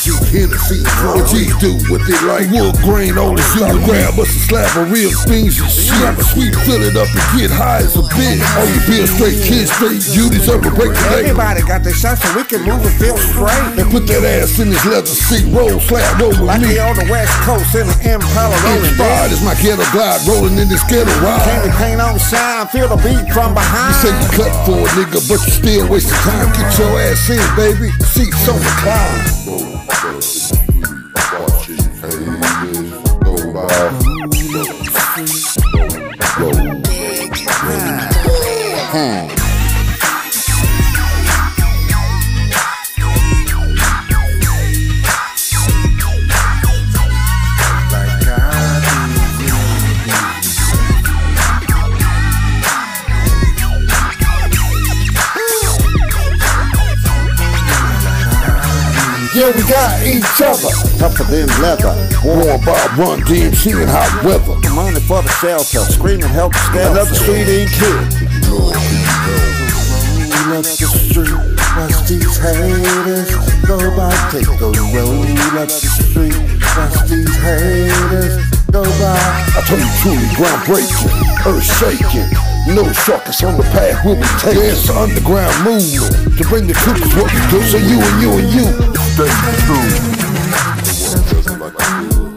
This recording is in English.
G, Hennessy, what G's do what they like. Wood grain on the sugar, grab us a slab of real things and shit. Sweet, fill it up and get high as a bitch. All you feel straight kids, straight you deserve a break today. Everybody got their shot so we can move and feel straight. And put that ass in this leather seat, roll, slap, roll with like me. we on the West Coast in the Impala rolling. Inspired is my ghetto glide, rolling in this ghetto ride. Candy paint on shine, feel the beat from behind. You say you cut for a nigga, but you still wasting time. Get your ass in, baby. Seats on the climb. Yeah, we got each other. Tougher than leather. Warm by Run DMC in hot weather. Money for the shelter. Screaming help skelter. Another street ain't killed. Roll up the street. Watch these haters go by. Take the roll up the street. Watch these haters go by. I told you truly groundbreaking, earth shaking. No shortcuts on the path we'll be taking. It's an underground movement to bring the truth is what we do. So you and you and you stay true.